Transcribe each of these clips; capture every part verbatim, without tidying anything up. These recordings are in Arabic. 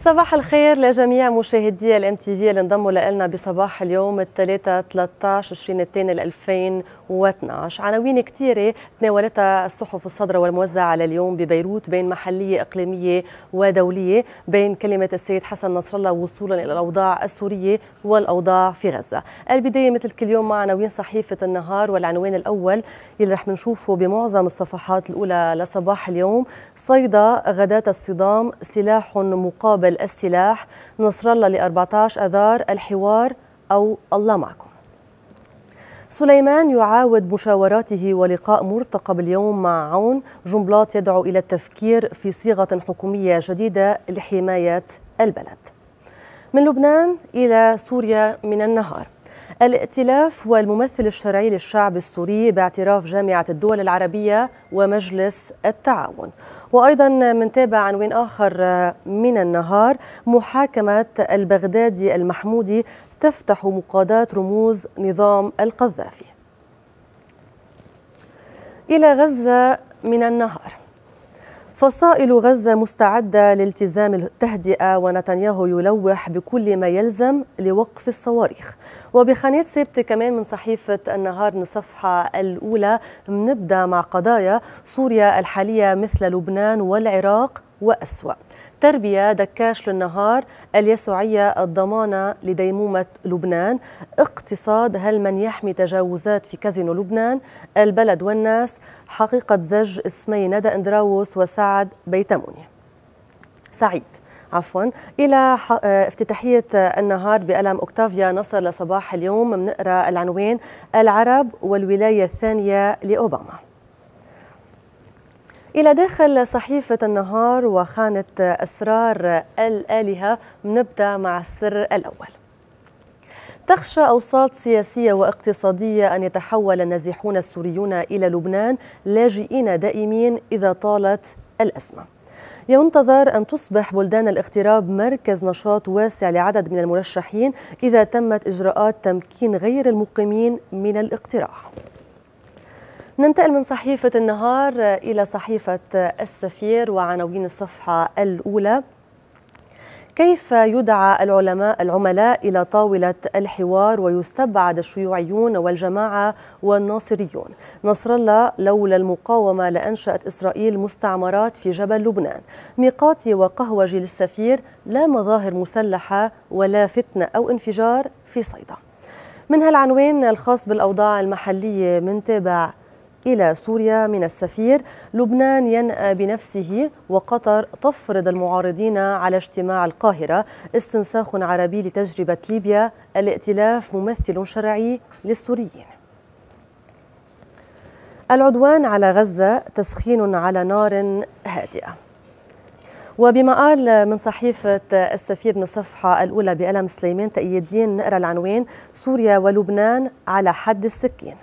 صباح الخير لجميع مشاهدي الام تي في اللي انضموا لنا بصباح اليوم الثلاثاء ثلاثة عشر تشرين الثاني ألفين واثنعش. عناوين كثيره تناولتها الصحف الصادره والموزعه على اليوم ببيروت بين محليه اقليميه ودوليه، بين كلمه السيد حسن نصر الله وصولا الى الاوضاع السوريه والاوضاع في غزه. البدايه مثل كل يوم مع عناوين صحيفه النهار، والعنوان الاول اللي رح نشوفه بمعظم الصفحات الاولى لصباح اليوم: صيدا غداة الصدام، سلاح مقابل السلاح، نصر الله ل أربعة عشر أذار، الحوار أو الله معكم. سليمان يعاود مشاوراته ولقاء مرتقب اليوم مع عون، جنبلاط يدعو إلى التفكير في صيغة حكومية جديدة لحماية البلد. من لبنان إلى سوريا من النهار: الائتلاف والممثل الشرعي للشعب السوري باعتراف جامعة الدول العربية ومجلس التعاون. وأيضا منتابع عنوان آخر من النهار: محاكمة البغدادي المحمودي تفتح مقاضاة رموز نظام القذافي. إلى غزة من النهار: فصائل غزة مستعدة لالتزام التهدئة، ونتنياهو يلوح بكل ما يلزم لوقف الصواريخ. وبخانات ثابتة كمان من صحيفة النهار من الصفحة الأولى بنبدأ مع قضايا سوريا الحالية مثل لبنان والعراق وأسوأ. تربية دكاش للنهار: اليسوعية الضمانة لديمومة لبنان. اقتصاد: هل من يحمي تجاوزات في كازينو لبنان؟ البلد والناس: حقيقة زج اسمي ندى اندراوس وسعد بيتموني سعيد عفوا. إلى افتتاحية النهار بقلم أوكتافيا نصر لصباح اليوم بنقرأ العنوان: العرب والولاية الثانية لأوباما. إلى داخل صحيفة النهار وخانة أسرار الآلهة بنبدأ مع السر الأول: تخشى أوساط سياسية واقتصادية أن يتحول النازحون السوريون إلى لبنان لاجئين دائمين إذا طالت الأزمة. ينتظر أن تصبح بلدان الاغتراب مركز نشاط واسع لعدد من المرشحين إذا تمت إجراءات تمكين غير المقيمين من الاقتراع. ننتقل من صحيفة النهار إلى صحيفة السفير وعناوين الصفحة الأولى: كيف يدعى العلماء العملاء إلى طاولة الحوار ويستبعد الشيوعيون والجماعة والناصريون. نصر الله: لولا المقاومة لأنشأت إسرائيل مستعمرات في جبل لبنان. ميقاتي وقهوجي للسفير: لا مظاهر مسلحة ولا فتنة أو انفجار في صيدا. من هالعنوان الخاص بالأوضاع المحلية منتابع إلى سوريا من السفير: لبنان ينأى بنفسه وقطر تفرض المعارضين على اجتماع القاهرة. استنساخ عربي لتجربة ليبيا. الائتلاف ممثل شرعي للسوريين. العدوان على غزة تسخين على نار هادئة. وبمقال من صحيفة السفير من الصفحة الأولى بقلم سليمان تقي الدين نقرأ العنوان: سوريا ولبنان على حد السكين.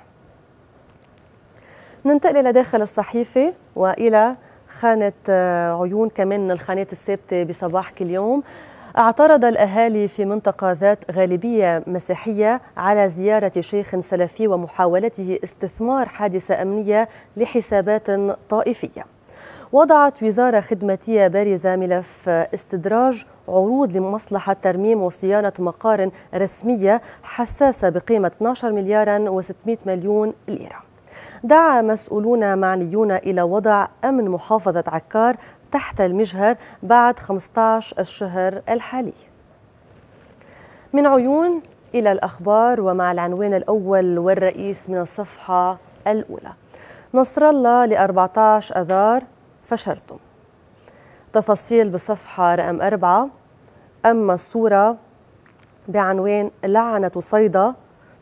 ننتقل إلى داخل الصحيفة وإلى خانة عيون كمان من الخانات الثابتة بصباح كل يوم: اعترض الأهالي في منطقة ذات غالبية مسيحية على زيارة شيخ سلفي ومحاولته استثمار حادثة أمنية لحسابات طائفية. وضعت وزارة خدماتية بارزة ملف استدراج عروض لمصلحة ترميم وصيانة مقار رسمية حساسة بقيمة اثني عشر مليار وستمئة مليون ليرة. دعا مسؤولون معنيون إلى وضع أمن محافظة عكار تحت المجهر بعد خمسة عشر الشهر الحالي. من عيون إلى الأخبار ومع العنوان الأول والرئيس من الصفحة الأولى: نصر الله ل أربعة عشر أذار فشرتم. تفاصيل بصفحة رقم أربعة. أما الصورة بعنوان لعنة صيدا،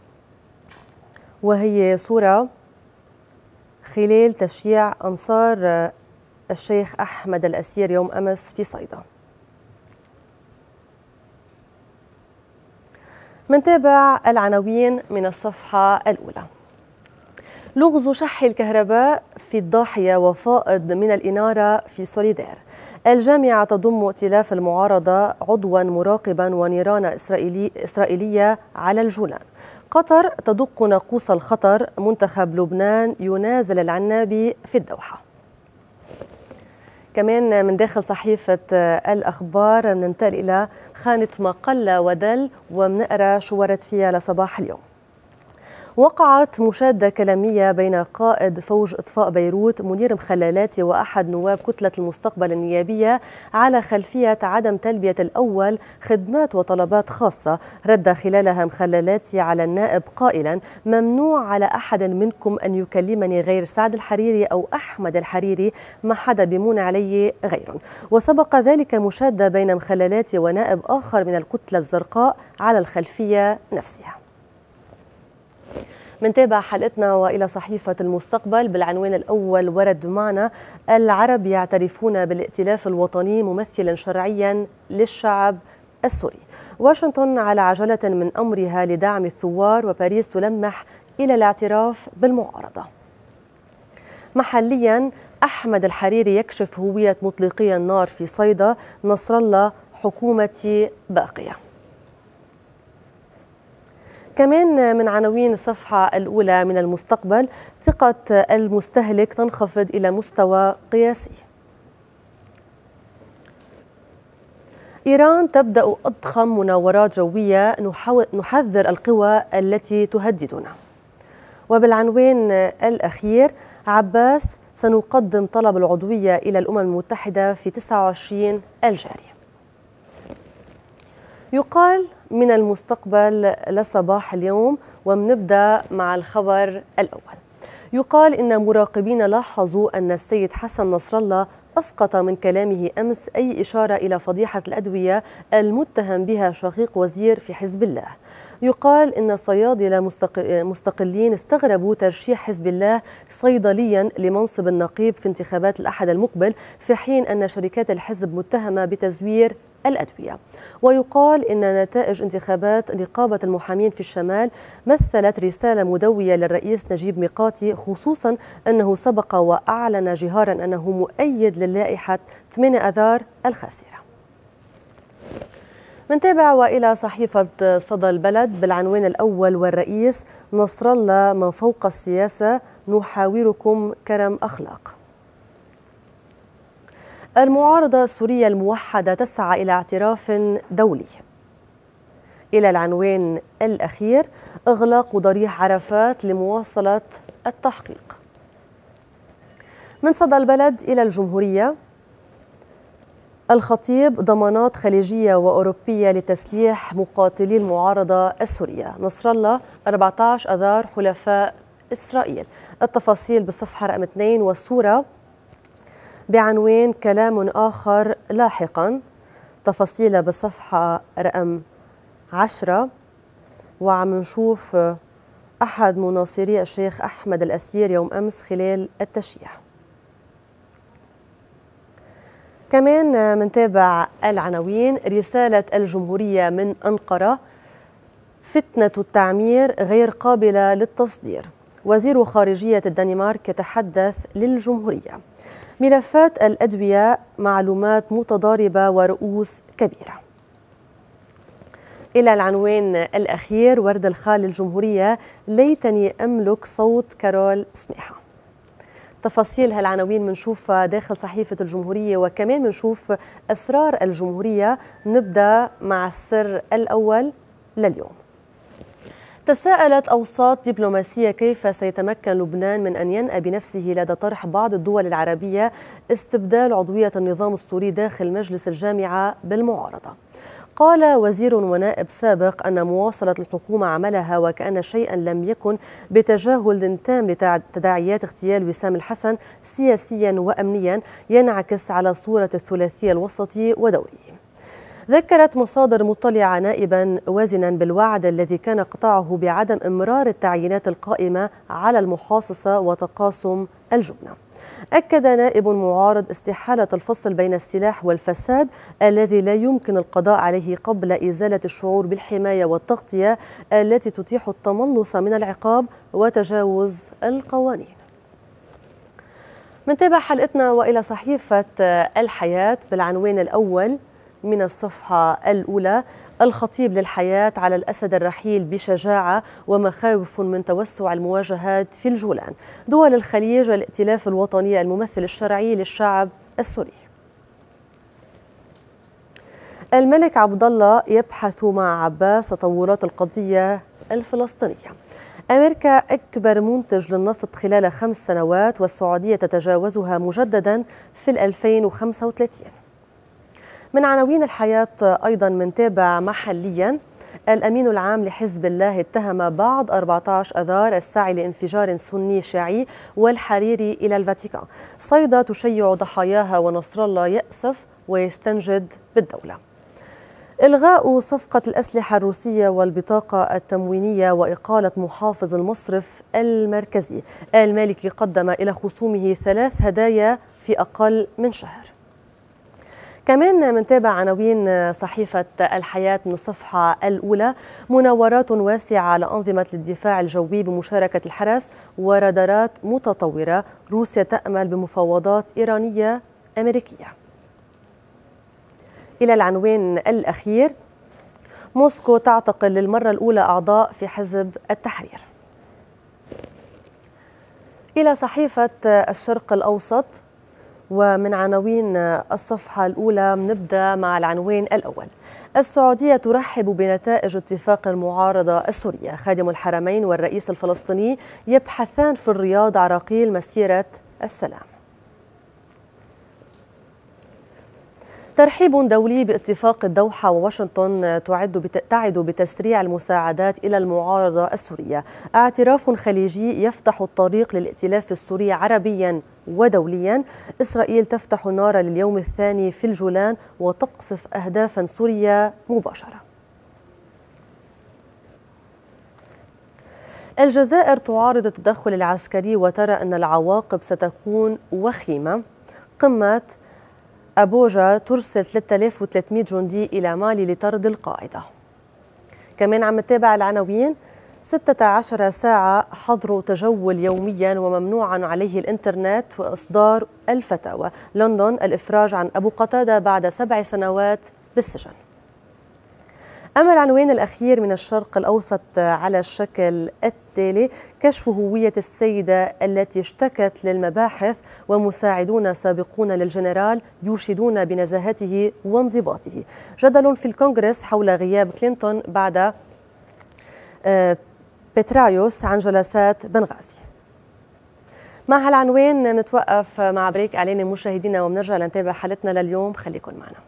وهي صورة خلال تشييع أنصار الشيخ أحمد الأسير يوم أمس في صيدا. منتابع العناوين من الصفحة الأولى: لغز شح الكهرباء في الضاحية وفائض من الإنارة في سوليدار. الجامعة تضم ائتلاف المعارضة عضوا مراقبا ونيران إسرائيلي إسرائيلية على الجولان. قطر تدق ناقوس الخطر. منتخب لبنان ينازل العنابي في الدوحة. كمان من داخل صحيفة الأخبار ننتقل إلى خانة ما قل ودل ومنقرأ شو ورد فيها لصباح اليوم. وقعت مشادة كلامية بين قائد فوج إطفاء بيروت منير مخللاتي وأحد نواب كتلة المستقبل النيابية على خلفية عدم تلبية الأول خدمات وطلبات خاصة. رد خلالها مخللاتي على النائب قائلا: ممنوع على أحد منكم أن يكلمني غير سعد الحريري أو أحمد الحريري، ما حدا بيمون علي غيرهم. وسبق ذلك مشادة بين مخللاتي ونائب آخر من الكتلة الزرقاء على الخلفية نفسها. منتابع حلقتنا وإلى صحيفة المستقبل. بالعنوان الأول ورد معنا: العرب يعترفون بالائتلاف الوطني ممثلا شرعيا للشعب السوري. واشنطن على عجلة من أمرها لدعم الثوار، وباريس تلمح إلى الاعتراف بالمعارضة. محليا: أحمد الحريري يكشف هوية مطلقي النار في صيدا. نصر الله: حكومتي باقية. كمان من عناوين الصفحة الأولى من المستقبل: ثقة المستهلك تنخفض إلى مستوى قياسي. إيران تبدأ أضخم مناورات جوية، نحذر القوى التي تهددنا. وبالعنوان الأخير: عباس: سنقدم طلب العضوية إلى الأمم المتحدة في تسعة وعشرين الجاري. يقال من المستقبل لصباح اليوم، ومنبدأ مع الخبر الأول. يقال إن مراقبين لاحظوا أن السيد حسن نصر الله أسقط من كلامه أمس أي إشارة إلى فضيحة الأدوية المتهم بها شقيق وزير في حزب الله. يقال إن صيادلة مستقلين استغربوا ترشيح حزب الله صيدليا لمنصب النقيب في انتخابات الأحد المقبل، في حين أن شركات الحزب متهمة بتزوير الأدوية. ويقال إن نتائج انتخابات نقابة المحامين في الشمال مثلت رسالة مدوية للرئيس نجيب ميقاتي، خصوصا أنه سبق وأعلن جهارا أنه مؤيد للائحة ثمانية آذار الخاسرة. منتابع وإلى صحيفة صدى البلد. بالعنوان الأول: والرئيس نصر الله من فوق السياسة، نحاوركم كرم أخلاق. المعارضة السورية الموحدة تسعى إلى اعتراف دولي. إلى العنوان الأخير: إغلاق ضريح عرفات لمواصلة التحقيق. من صدى البلد إلى الجمهورية: الخطيب: ضمانات خليجية وأوروبية لتسليح مقاتلي المعارضة السورية. نصر الله: أربعة عشر آذار حلفاء إسرائيل. التفاصيل بالصفحة رقم اثنين، والصورة بعنوان كلام آخر لاحقا. تفاصيل بالصفحة رقم عشرة. وعم نشوف أحد مناصري الشيخ أحمد الأسير يوم أمس خلال التشييع. كمان منتابع العناوين: رسالة الجمهورية من أنقرة: فتنة التعمير غير قابلة للتصدير. وزير خارجية الدنمارك يتحدث للجمهورية. ملفات الأدوية: معلومات متضاربة ورؤوس كبيرة. إلى العنوان الأخير: ورد الخال للجمهورية: ليتني أملك صوت كارول سميحة. تفاصيل هالعناوين منشوفها داخل صحيفة الجمهورية، وكمان منشوف أسرار الجمهورية. نبدأ مع السر الأول لليوم. تساءلت أوساط دبلوماسية كيف سيتمكن لبنان من أن ينأى بنفسه لدى طرح بعض الدول العربية استبدال عضوية النظام السوري داخل مجلس الجامعة بالمعارضة. قال وزير ونائب سابق أن مواصلة الحكومة عملها وكأن شيئا لم يكن بتجاهل تام لتداعيات اغتيال وسام الحسن سياسيا وأمنيا ينعكس على صورة الثلاثي الوسطي ودوري. ذكرت مصادر مطلعة نائبا وازنا بالوعد الذي كان قطعه بعدم إمرار التعيينات القائمة على المحاصصة وتقاسم الجبنة. أكد نائب معارض استحالة الفصل بين السلاح والفساد الذي لا يمكن القضاء عليه قبل إزالة الشعور بالحماية والتغطية التي تتيح التملص من العقاب وتجاوز القوانين. منتابع حلقتنا وإلى صحيفة الحياة بالعنوان الأول من الصفحة الأولى: الخطيب للحياة على الأسد الرحيل بشجاعة ومخاوف من توسع المواجهات في الجولان. دول الخليج الائتلاف الوطني الممثل الشرعي للشعب السوري. الملك عبد الله يبحث مع عباس تطورات القضية الفلسطينية. أمريكا أكبر منتج للنفط خلال خمس سنوات، والسعودية تتجاوزها مجددا في ألفين وخمسة وثلاثين. من عناوين الحياة أيضا منتابع محليا. الأمين العام لحزب الله اتهم بعض أربعة عشر أذار السعي لانفجار سني شيعي والحريري إلى الفاتيكان. صيدا تشيع ضحاياها ونصر الله يأسف ويستنجد بالدولة. إلغاء صفقة الأسلحة الروسية والبطاقة التموينية وإقالة محافظ المصرف المركزي. المالكي قدم إلى خصومه ثلاث هدايا في أقل من شهر. كمان منتابع عناوين صحيفة الحياة من الصفحة الأولى. مناورات واسعة على أنظمة الدفاع الجوي بمشاركة الحرس ورادارات متطورة. روسيا تأمل بمفاوضات إيرانية أمريكية. إلى العنوان الأخير. موسكو تعتقل للمرة الأولى أعضاء في حزب التحرير. إلى صحيفة الشرق الأوسط، ومن عناوين الصفحة الأولى نبدأ مع العنوان الأول. السعودية ترحب بنتائج اتفاق المعارضة السورية. خادم الحرمين والرئيس الفلسطيني يبحثان في الرياض عراقيل مسيرة السلام. ترحيب دولي باتفاق الدوحة، وواشنطن تعد تعد بتسريع المساعدات إلى المعارضة السورية. اعتراف خليجي يفتح الطريق للائتلاف السوري عربيا ودوليا. إسرائيل تفتح النار لليوم الثاني في الجولان وتقصف أهدافا سورية مباشرة. الجزائر تعارض التدخل العسكري وترى أن العواقب ستكون وخيمة. قمة أبوجا ترسل ثلاثة آلاف وثلاثمئة جندي إلى مالي لطرد القاعدة. كمان عم نتابع العناوين. ستة عشر ساعة حظر تجول يوميا وممنوعا عليه الإنترنت وإصدار الفتاوى. لندن الإفراج عن أبو قتادة بعد سبع سنوات بالسجن. أما العنوان الأخير من الشرق الأوسط على الشكل التالي. كشف هوية السيدة التي اشتكت للمباحث، ومساعدون سابقون للجنرال يشيدون بنزاهته وانضباطه. جدل في الكونغرس حول غياب كلينتون بعد بترايوس عن جلسات بنغازي. مع هالعنوان نتوقف مع بريك إعلاني مشاهدينا، وبنرجع لنتابع حلقتنا لليوم. خليكن معنا.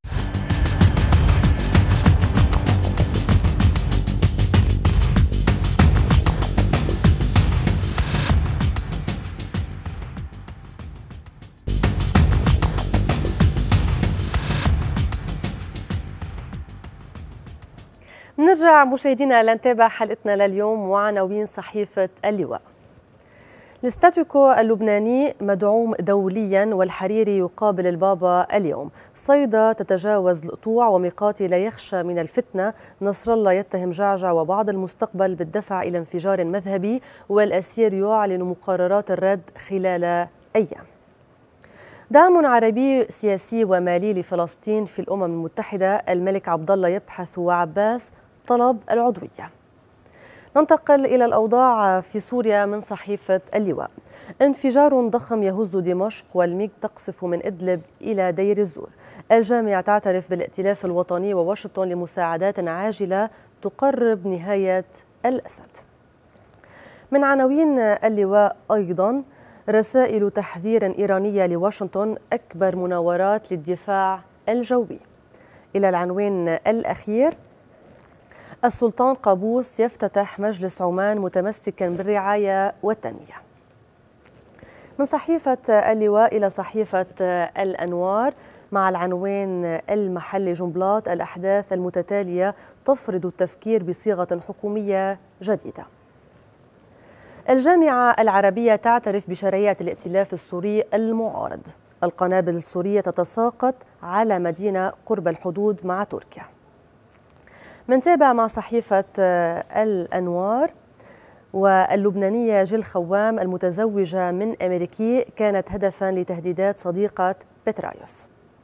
نرجع مشاهدينا لنتابع حلقتنا لليوم وعناوين صحيفة اللواء. الستاتيكو اللبناني مدعوم دوليا والحريري يقابل البابا اليوم. صيدا تتجاوز القطوع وميقاتي لا يخشى من الفتنة. نصر الله يتهم جعجع وبعض المستقبل بالدفع إلى انفجار مذهبي، والأسير يعلن مقررات الرد خلال أيام. دعم عربي سياسي ومالي لفلسطين في الأمم المتحدة. الملك عبد الله يبحث وعباس طلب العضوية. ننتقل إلى الأوضاع في سوريا من صحيفة اللواء. انفجار ضخم يهز دمشق، والميج تقصف من إدلب إلى دير الزور. الجامعة تعترف بالائتلاف الوطني، وواشنطن لمساعدات عاجلة تقرب نهاية الأسد. من عناوين اللواء أيضا. رسائل تحذير إيرانية لواشنطن، أكبر مناورات للدفاع الجوي. إلى العنوان الأخير. السلطان قابوس يفتتح مجلس عمان متمسكا بالرعاية والتنمية. من صحيفة اللواء إلى صحيفة الأنوار مع العنوان المحلي جنبلاط. الأحداث المتتالية تفرض التفكير بصيغة حكومية جديدة. الجامعة العربية تعترف بشرعية الائتلاف السوري المعارض. القنابل السورية تتساقط على مدينة قرب الحدود مع تركيا. منتابع مع صحيفة الأنوار. واللبنانية جيل خوام المتزوجة من أمريكي كانت هدفا لتهديدات صديقة بترايوس.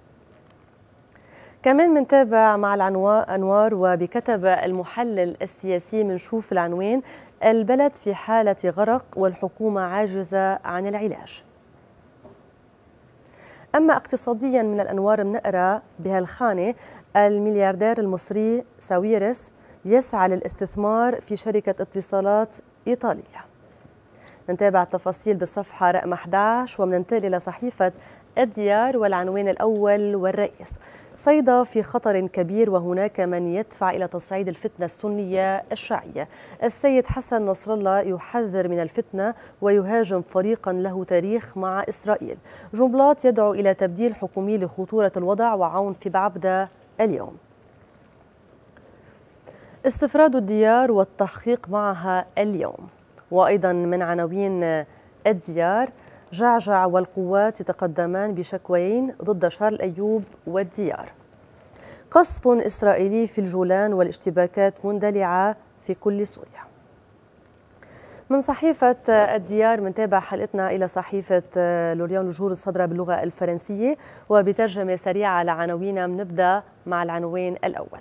كمان منتابع مع الأنوار وبكتب المحلل السياسي منشوف العنوان. البلد في حالة غرق والحكومة عاجزة عن العلاج. أما اقتصاديا من الأنوار منقرأ بهالخانة: الملياردير المصري ساويرس يسعى للاستثمار في شركة اتصالات إيطالية. نتابع التفاصيل بالصفحة رقم أحد عشر ومننتقل إلى صحيفة الديار والعنوان الأول والرئيس: صيدا في خطر كبير وهناك من يدفع إلى تصعيد الفتنة السنية الشيعية. السيد حسن نصر الله يحذر من الفتنة ويهاجم فريقا له تاريخ مع إسرائيل. جنبلاط يدعو إلى تبديل حكومي لخطورة الوضع وعون في بعبدة اليوم. استفراد الديار والتحقيق معها اليوم. وأيضا من عناوين الديار: جعجع والقوات يتقدمان بشكوين ضد شارل أيوب والديار. قصف إسرائيلي في الجولان والاشتباكات مندلعة في كل سوريا. من صحيفة الديار منتابع حلقتنا إلى صحيفة لوريان لجور الصدرة باللغة الفرنسية وبترجمة سريعة لعناوينها. بنبدأ مع العنوان الأول: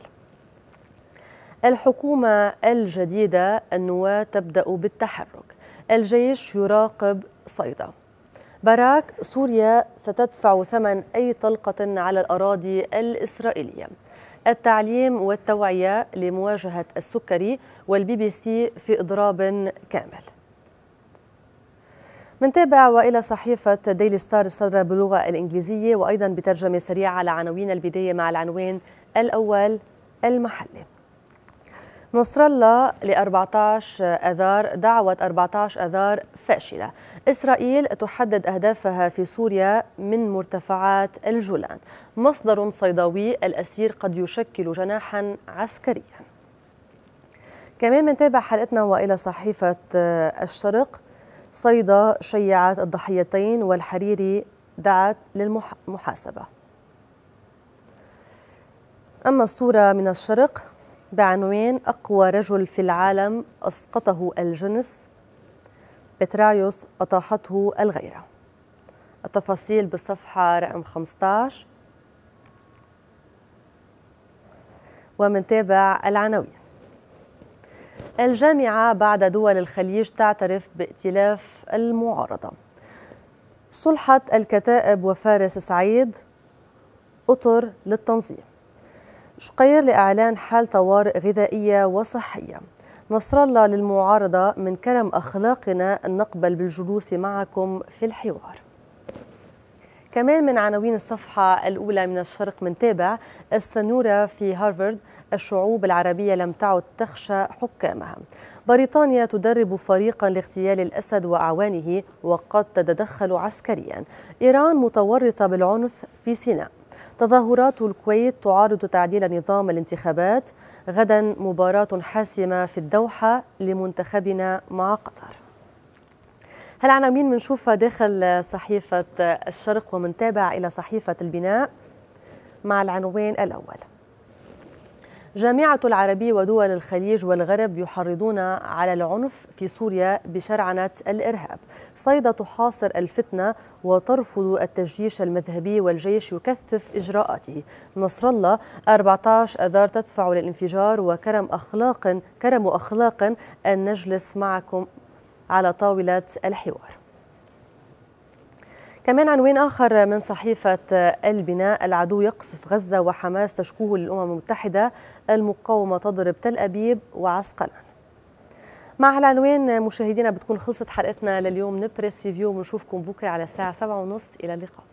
الحكومة الجديدة، النواة تبدأ بالتحرك. الجيش يراقب صيدا. باراك: سوريا ستدفع ثمن أي طلقة على الأراضي الإسرائيلية. التعليم والتوعية لمواجهة السكري، والبي بي سي في إضراب كامل. منتابع وإلى صحيفة ديلي ستار الصدرة باللغة الإنجليزية وأيضا بترجمة سريعة على عناوين البداية مع العنوان الأول المحلي: نصر الله ل أربعة عشر آذار، دعوة أربعة عشر آذار فاشلة. إسرائيل تحدد أهدافها في سوريا من مرتفعات الجولان. مصدر صيداوي: الأسير قد يشكل جناحا عسكريا. كمان منتابع حلقتنا وإلى صحيفة الشرق: صيدا شيعت الضحيتين والحريري دعت للمحاسبة. أما الصورة من الشرق بعنوان: أقوى رجل في العالم أسقطه الجنس، بترايوس أطاحته الغيرة. التفاصيل بالصفحة رقم خمسة عشر ومنتابع العناوين. الجامعة بعد دول الخليج تعترف بائتلاف المعارضة. صلحة الكتائب وفارس سعيد أطر للتنظيم. شقير لإعلان حال طوارئ غذائية وصحية. نصر الله للمعارضة: من كرم أخلاقنا أن نقبل بالجلوس معكم في الحوار. كمان من عناوين الصفحة الأولى من الشرق منتابع: السنورة في هارفارد، الشعوب العربية لم تعد تخشى حكامها. بريطانيا تدرب فريقا لاغتيال الأسد وأعوانه وقد تتدخل عسكريا. إيران متورطة بالعنف في سيناء. تظاهرات الكويت تعارض تعديل نظام الانتخابات. غدا مباراة حاسمة في الدوحة لمنتخبنا مع قطر. هالعناوين بنشوفها داخل صحيفة الشرق ومنتابع إلى صحيفة البناء مع العنوان الأول: جامعة العربية ودول الخليج والغرب يحرضون على العنف في سوريا بشرعنة الإرهاب. صيدا تحاصر الفتنة وترفض التجيش المذهبي والجيش يكثف إجراءاته. نصر الله: أربعة عشر آذار تدفع للانفجار وكرم أخلاق كرم أخلاق أن نجلس معكم على طاولة الحوار. كمان عنوان آخر من صحيفة البناء: العدو يقصف غزة وحماس تشكوه للأمم المتحدة. المقاومة تضرب تل أبيب وعسقلان. مع العنوان مشاهدينا بتكون خلصت حلقتنا لليوم. نبرس ريفيو ونشوفكم بكرة على الساعة سبعة وثلاثين. إلى اللقاء.